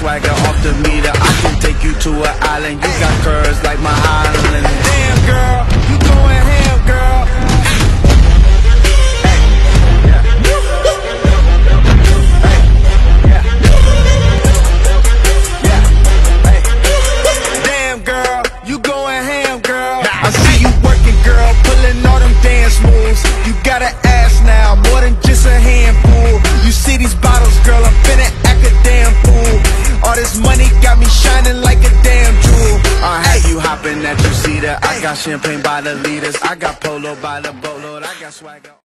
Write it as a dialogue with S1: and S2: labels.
S1: swagger off the meter. I can take you to an island. You got curves like my island. Damn girl, you going ham, girl. Damn girl, you going ham, girl. I see you working, girl, pulling all them dance moves. You got an ass now, more than just a handful. You see these bottles, girl, I'm finna act a damn fool. All this money got me shining like a damn jewel. I have you hopping at your seater. I got champagne by the liters. I got polo by the boatload. I got swagger.